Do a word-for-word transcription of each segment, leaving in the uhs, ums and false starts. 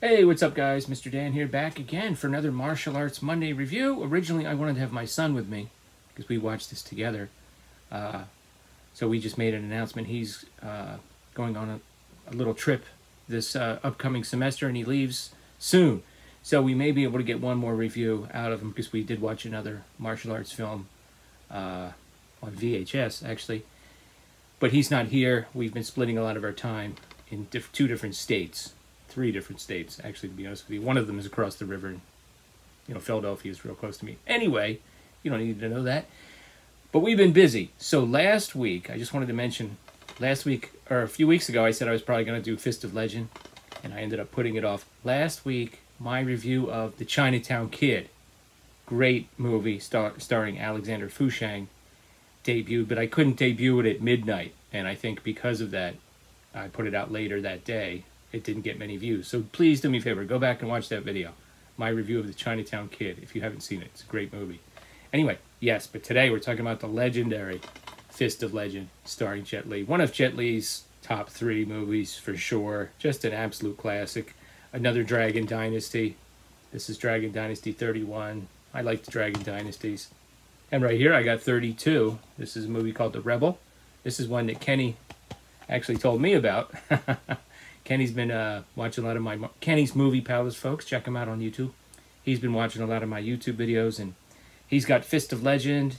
Hey, what's up guys? Mister Dan here, back again for another Martial Arts Monday review. Originally I wanted to have my son with me because we watched this together. Uh, so we just made an announcement. He's uh, going on a, a little trip this uh, upcoming semester and he leaves soon. So we may be able to get one more review out of him because we did watch another martial arts film uh, on V H S actually. But he's not here. We've been splitting a lot of our time in diff two different states. Three different states, actually, to be honest with you. One of them is across the river. And, you know, Philadelphia is real close to me. Anyway, you don't need to know that. But we've been busy. So last week, I just wanted to mention, last week, or a few weeks ago, I said I was probably going to do Fist of Legend, and I ended up putting it off. Last week, my review of The Chinatown Kid, great movie star starring Alexander Fushang, debuted, but I couldn't debut it at midnight, and I think because of that, I put it out later that day. It didn't get many views. So please do me a favor, go back and watch that video. My review of The Chinatown Kid, if you haven't seen it. It's a great movie. Anyway, yes, but today we're talking about the legendary Fist of Legend starring Jet Li. One of Jet Li's top three movies for sure. Just an absolute classic. Another Dragon Dynasty. This is Dragon Dynasty thirty-one. I like the Dragon Dynasties. And right here I got thirty-two. This is a movie called The Rebel. This is one that Kenny actually told me about. Kenny's been uh, watching a lot of my... Kenny's Movie Palace, folks. Check him out on YouTube. He's been watching a lot of my YouTube videos, and he's got Fist of Legend.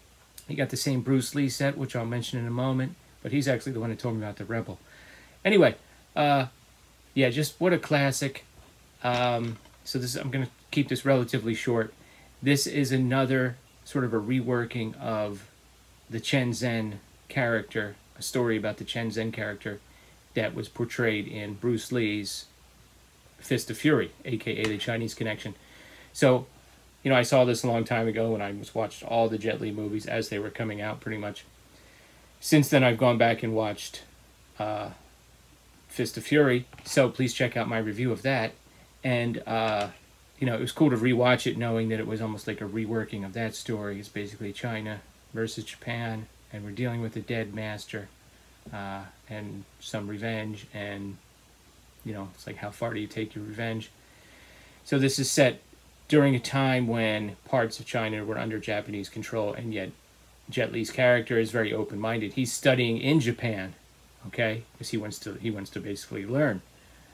He got the same Bruce Lee set, which I'll mention in a moment, but he's actually the one that told me about The Rebel. Anyway, uh, yeah, just what a classic. Um, so this I'm going to keep this relatively short. This is another sort of a reworking of the Chen Zhen character, a story about the Chen Zhen character that was portrayed in Bruce Lee's Fist of Fury, aka The Chinese Connection. So, you know, I saw this a long time ago when I was watched all the Jet Li movies as they were coming out, pretty much. Since then, I've gone back and watched uh, Fist of Fury, so please check out my review of that. And, uh, you know, it was cool to rewatch it knowing that it was almost like a reworking of that story. It's basically China versus Japan, and we're dealing with a dead master. Uh, and some revenge, and you know, it's like, how far do you take your revenge? So this is set during a time when parts of China were under Japanese control, and yet Jet Li's character is very open-minded. He's studying in Japan, okay, because he wants to he wants to basically learn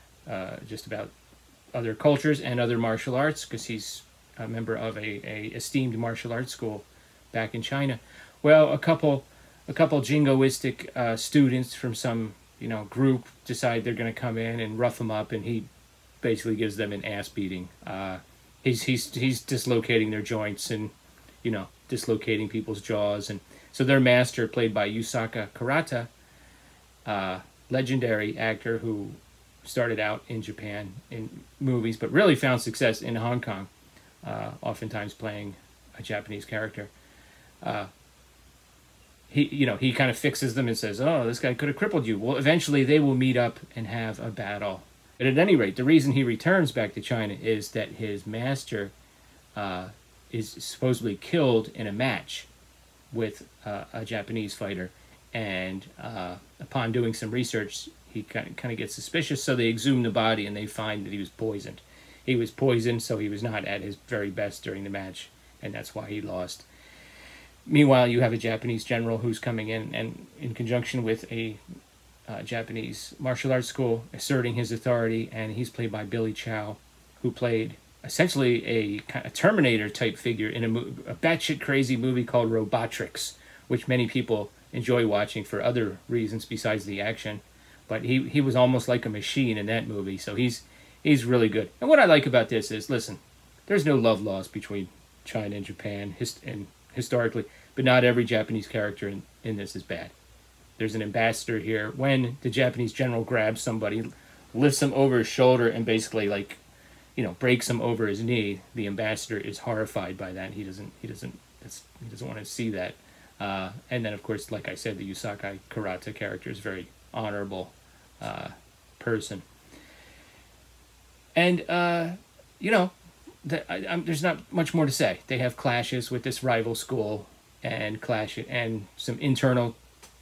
uh, just about other cultures and other martial arts, because he's a member of a, a esteemed martial arts school back in China. Well, a couple A couple jingoistic uh, students from some, you know, group decide they're going to come in and rough him up, and he basically gives them an ass beating. Uh, he's he's he's dislocating their joints and, you know, dislocating people's jaws, and so their master, played by Yusaka Kurata, uh, legendary actor who started out in Japan in movies, but really found success in Hong Kong, uh, oftentimes playing a Japanese character. Uh, He, you know, he kind of fixes them and says, oh, this guy could have crippled you. Well, eventually they will meet up and have a battle. But at any rate, the reason he returns back to China is that his master uh, is supposedly killed in a match with uh, a Japanese fighter. And uh, upon doing some research, he kind of, kind of gets suspicious, so they exhume the body and they find that he was poisoned. He was poisoned, so he was not at his very best during the match, and that's why he lost. Meanwhile, you have a Japanese general who's coming in, and in conjunction with a uh, Japanese martial arts school, asserting his authority, and he's played by Billy Chow, who played essentially a kind of Terminator-type figure in a, a batshit crazy movie called Robotrix, which many people enjoy watching for other reasons besides the action. But he, he was almost like a machine in that movie, so he's, he's really good. And what I like about this is, listen, there's no love lost between China and Japan, his, and historically, but not every Japanese character in, in this is bad. There's an ambassador here. When the Japanese general grabs somebody, lifts him over his shoulder, and basically, like, you know, breaks him over his knee, the ambassador is horrified by that. He doesn't, he doesn't, that's, he doesn't want to see that. Uh, and then, of course, like I said, the Yusaka Kurata character is a very honorable uh, person. And, uh, you know, The, I, I'm, there's not much more to say. They have clashes with this rival school, and clash and some internal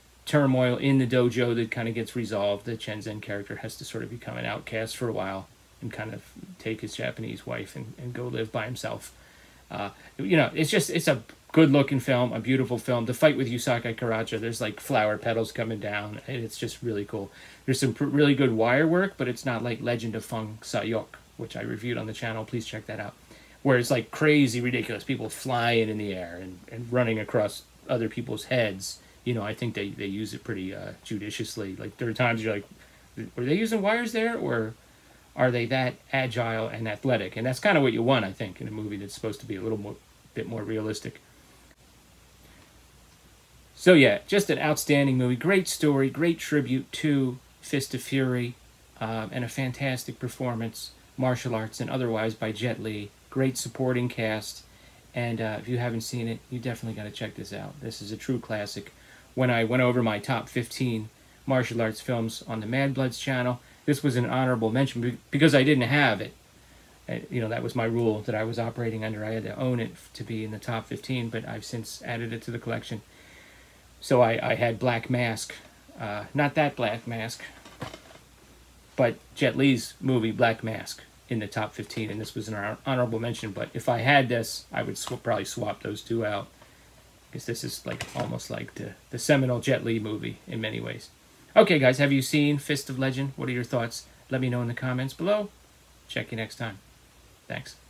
turmoil in the dojo that kind of gets resolved. The Chen Zhen character has to sort of become an outcast for a while. and kind of take his Japanese wife and, and go live by himself. Uh, you know, it's just, it's a good-looking film, a beautiful film. The fight with Yusaka Karacha, there's like flower petals coming down, and it's just really cool. There's some pr- really good wire work, but it's not like Legend of Feng Sayok, which I reviewed on the channel. Please check that out. Where it's like crazy, ridiculous, people flying in the air and, and running across other people's heads. You know, I think they, they use it pretty uh, judiciously. Like, there are times you're like, were they using wires there, or are they that agile and athletic? And that's kind of what you want, I think, in a movie that's supposed to be a little more, bit more realistic. So yeah, just an outstanding movie. Great story, great tribute to Fist of Fury, uh, and a fantastic performance, martial arts and otherwise, by Jet Li. Great supporting cast, and uh, if you haven't seen it, you definitely got to check this out. This is a true classic. When I went over my top fifteen martial arts films on the Mad Bloods channel, this was an honorable mention because I didn't have it. You know, that was my rule that I was operating under. I had to own it to be in the top fifteen, but I've since added it to the collection. So I, I had Black Mask, uh, not that Black Mask, but Jet Li's movie Black Mask in the top fifteen, and this was an honorable mention. But if I had this, I would sw- probably swap those two out, because this is like almost like the, the seminal Jet Li movie in many ways. Okay, guys, have you seen Fist of Legend? What are your thoughts? Let me know in the comments below. Check you next time. Thanks.